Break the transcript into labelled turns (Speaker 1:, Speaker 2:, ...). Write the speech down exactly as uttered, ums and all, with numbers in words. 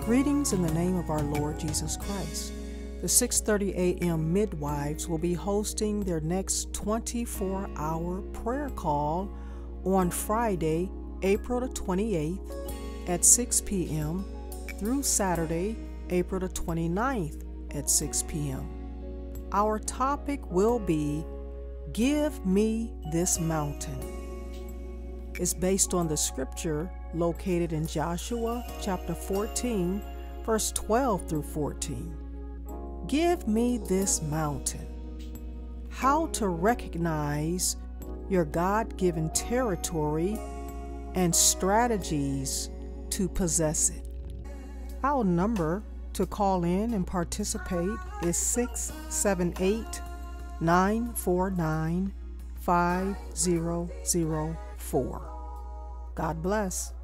Speaker 1: Greetings in the name of our Lord Jesus Christ. The six thirty a m midwives will be hosting their next twenty-four hour prayer call on Friday, April the twenty-eighth at six p m through Saturday, April the twenty-ninth at six p m Our topic will be Give Me This Mountain. It's based on the scripture located in Joshua chapter fourteen, verse twelve through fourteen. Give me this mountain. How to recognize your God-given territory and strategies to possess it. Our number to call in and participate is six seven eight, nine four nine, five zero zero four. God bless.